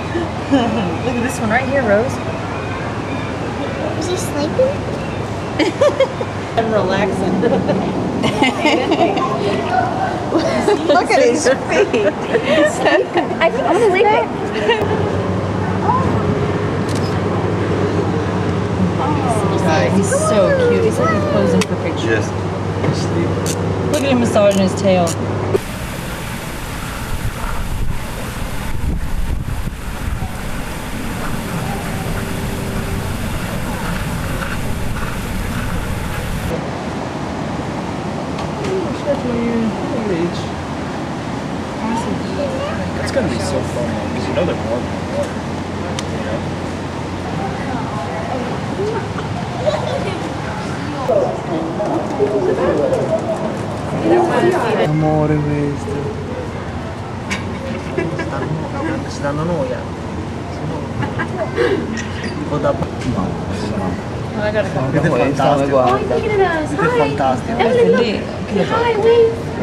Look at this one right here, Rose. Is he sleeping? I'm relaxing. Look at his feet. I think I'm sleeping. God, he's so cute. He's like he's posing for pictures. Look at him massaging his tail. It's gonna be so fun because you know they're warm in the water. You know? Amore questo. Si danno noia. Tipo da I gotta go. È fantastico. Oh, he's looking at us. È Hi. fantastico. Evelyn, look. Hi, wave.